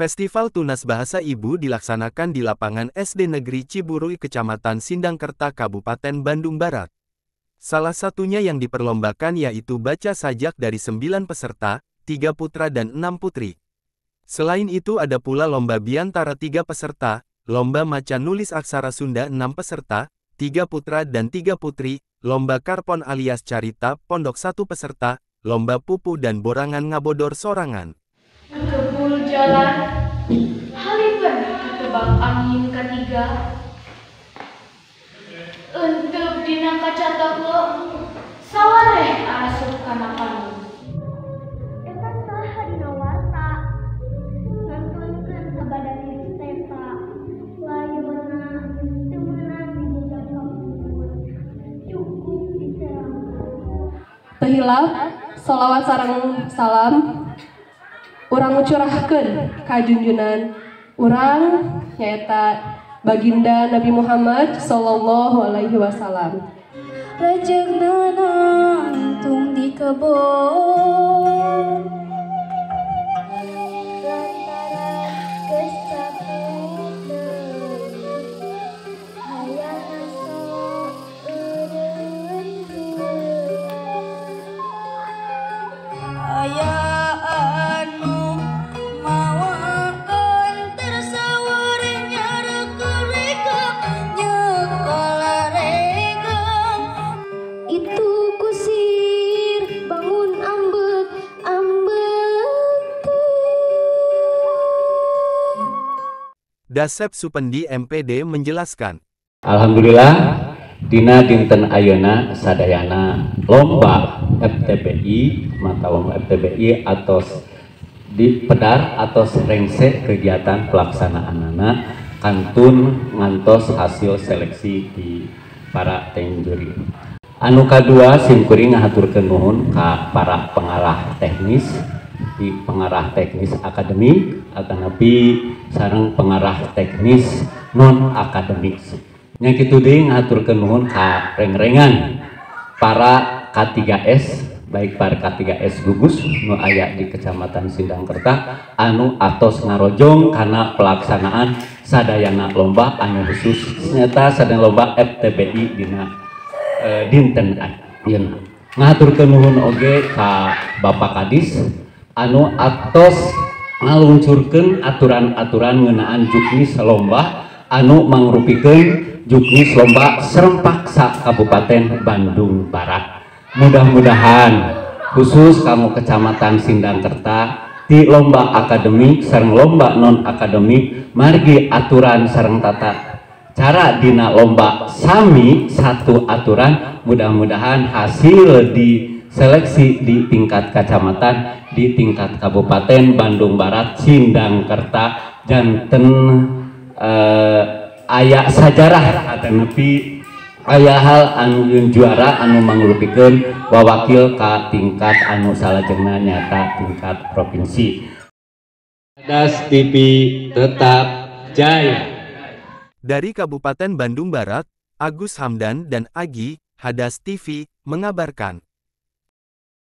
Festival Tunas Bahasa Ibu dilaksanakan di lapangan SD Negeri Ciburui Kecamatan Sindangkerta Kabupaten Bandung Barat. Salah satunya yang diperlombakan yaitu baca sajak dari 9 peserta, 3 putra dan 6 putri. Selain itu ada pula lomba biantara 3 peserta, lomba macan nulis aksara Sunda 6 peserta, 3 putra dan 3 putri, lomba karpon alias carita pondok 1 peserta, lomba pupu dan borangan ngabodor sorangan. Kebul jalan, halipan ketebak angin ketiga. Untuk dina kaca toko, sawareh asup kana panu. Eta saha dina warta, ngantunkeun sabada Stefa, layona teu meunang dijajal kapur, cukup diserang. Tehilap, sholawat sareng salam, urang ngucurahkeun ka junjunan urang nyaeta Baginda Nabi Muhammad sallallahu alaihi wasallam. Rejegna nangtung di kebon, lantaran geus capek deui, hayang sok eureun aya anu mawakeun tersawur nyareuk nyekola regeng. Itu kusir bangun ambek Dasep Supendi MPD menjelaskan. Alhamdulillah dina dinten ayeuna sadayana lomba FTBI mata lomba FTBI atau di pedar atau rengse kegiatan pelaksanaanana kantun ngantos hasil seleksi di para tenjuri. Anu kadua simkuring ngahaturkeun nuhun ka para pengarah teknis di pengarah teknis akademik atanapi sareng pengarah teknis non akademik. Nya kitu deui ngahaturkeun nuhun ka reng-rengan para K3S baik para K3S gugus nu aya di Kecamatan Sindangkerta anu atos ngarojong kana pelaksanaan sadayana lomba anu khusus nyata sadayana lomba FTBI dina dinten ayeuna. Ngahaturkeun nuhun oge ka Bapak Kadis anu atos ngaluncurkeun aturan-aturan ngeunaan juknis lomba anu mangrupikeun juknis lomba serempak sa Kabupaten Bandung Barat. Mudah-mudahan khusus kamu Kecamatan Sindangkerta di lomba akademik sareng lomba non akademik margi aturan sareng tata cara dina lomba sami satu aturan. Mudah-mudahan hasil di seleksi di tingkat kecamatan di tingkat Kabupaten Bandung Barat Sindangkerta janten aya sajarah atanapi aya hal anu juara anu mangrupikeun wawakil ka tingkat anu salajengna nyata tingkat provinsi. Hadas TV tetap jaya. Dari Kabupaten Bandung Barat, Agus Hamdan dan Agi, Hadas TV, mengabarkan.